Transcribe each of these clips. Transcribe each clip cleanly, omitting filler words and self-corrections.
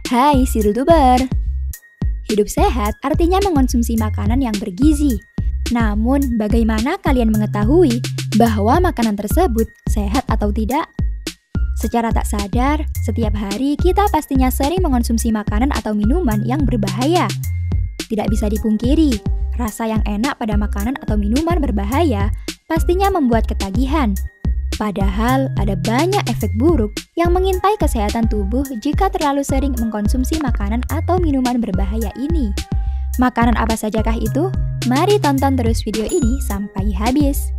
Hai Siltuber. Hidup sehat artinya mengonsumsi makanan yang bergizi. Namun, bagaimana kalian mengetahui bahwa makanan tersebut sehat atau tidak? Secara tak sadar, setiap hari kita pastinya sering mengonsumsi makanan atau minuman yang berbahaya. Tidak bisa dipungkiri, rasa yang enak pada makanan atau minuman berbahaya pastinya membuat ketagihan. Padahal ada banyak efek buruk yang mengintai kesehatan tubuh jika terlalu sering mengkonsumsi makanan atau minuman berbahaya ini. Makanan apa sajakah itu? Mari tonton terus video ini sampai habis.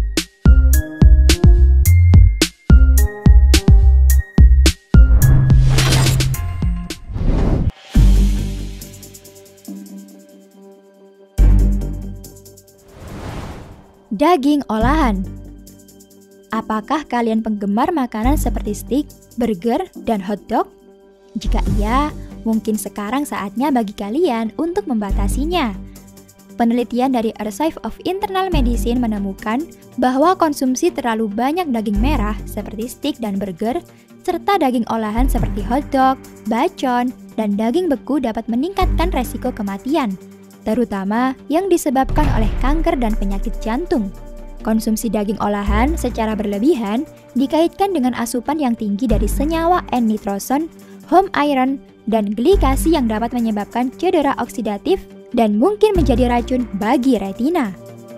Daging olahan. Apakah kalian penggemar makanan seperti steak, burger, dan hotdog? Jika iya, mungkin sekarang saatnya bagi kalian untuk membatasinya. Penelitian dari Archive of Internal Medicine menemukan bahwa konsumsi terlalu banyak daging merah seperti steak dan burger, serta daging olahan seperti hotdog, bacon, dan daging beku dapat meningkatkan resiko kematian, terutama yang disebabkan oleh kanker dan penyakit jantung. Konsumsi daging olahan secara berlebihan dikaitkan dengan asupan yang tinggi dari senyawa N-nitroson, home iron, dan glikasi yang dapat menyebabkan cedera oksidatif dan mungkin menjadi racun bagi retina.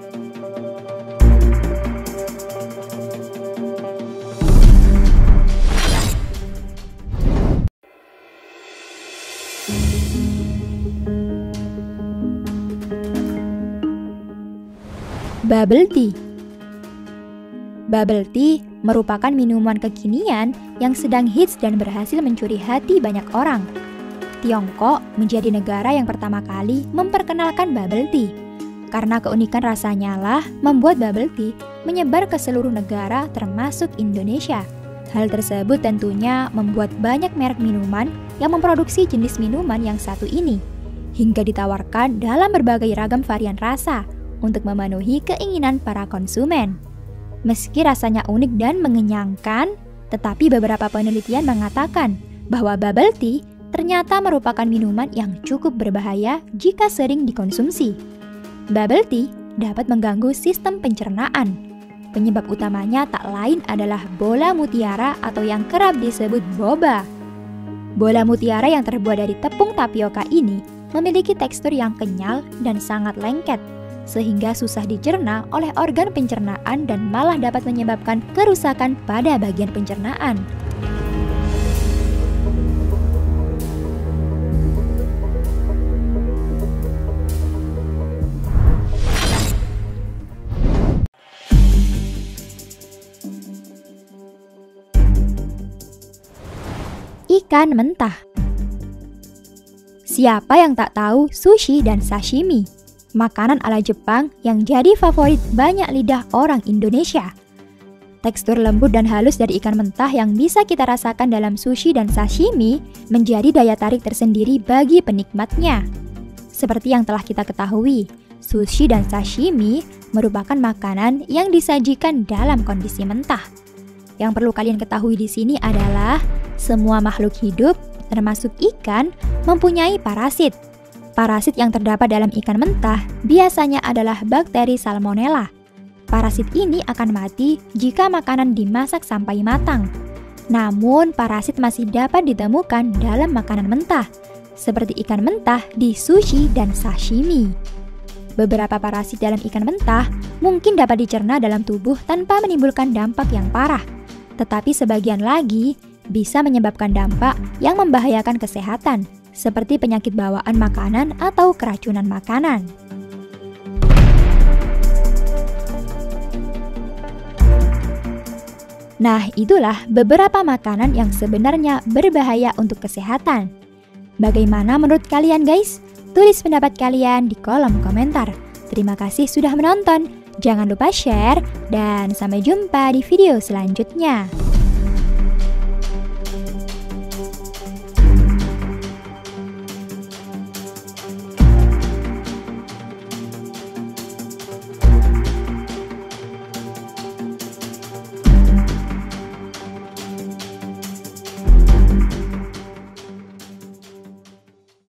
Bubble tea. Bubble tea merupakan minuman kekinian yang sedang hits dan berhasil mencuri hati banyak orang. Tiongkok menjadi negara yang pertama kali memperkenalkan bubble tea. Karena keunikan rasanya lah membuat bubble tea menyebar ke seluruh negara termasuk Indonesia. Hal tersebut tentunya membuat banyak merek minuman yang memproduksi jenis minuman yang satu ini, hingga ditawarkan dalam berbagai ragam varian rasa untuk memenuhi keinginan para konsumen. Meski rasanya unik dan mengenyangkan, tetapi beberapa penelitian mengatakan bahwa bubble tea ternyata merupakan minuman yang cukup berbahaya jika sering dikonsumsi. Bubble tea dapat mengganggu sistem pencernaan. Penyebab utamanya tak lain adalah bola mutiara atau yang kerap disebut boba. Bola mutiara yang terbuat dari tepung tapioka ini memiliki tekstur yang kenyal dan sangat lengket, sehingga susah dicerna oleh organ pencernaan dan malah dapat menyebabkan kerusakan pada bagian pencernaan. Ikan mentah. Siapa yang tak tahu sushi dan sashimi? Makanan ala Jepang yang jadi favorit banyak lidah orang Indonesia. Tekstur lembut dan halus dari ikan mentah yang bisa kita rasakan dalam sushi dan sashimi menjadi daya tarik tersendiri bagi penikmatnya. Seperti yang telah kita ketahui, sushi dan sashimi merupakan makanan yang disajikan dalam kondisi mentah. Yang perlu kalian ketahui di sini adalah semua makhluk hidup, termasuk ikan, mempunyai parasit. Parasit yang terdapat dalam ikan mentah biasanya adalah bakteri Salmonella. Parasit ini akan mati jika makanan dimasak sampai matang. Namun, parasit masih dapat ditemukan dalam makanan mentah, seperti ikan mentah di sushi dan sashimi. Beberapa parasit dalam ikan mentah mungkin dapat dicerna dalam tubuh tanpa menimbulkan dampak yang parah, tetapi sebagian lagi bisa menyebabkan dampak yang membahayakan kesehatan, seperti penyakit bawaan makanan atau keracunan makanan. Nah, itulah beberapa makanan yang sebenarnya berbahaya untuk kesehatan. Bagaimana menurut kalian guys? Tulis pendapat kalian di kolom komentar. Terima kasih sudah menonton. Jangan lupa share dan sampai jumpa di video selanjutnya.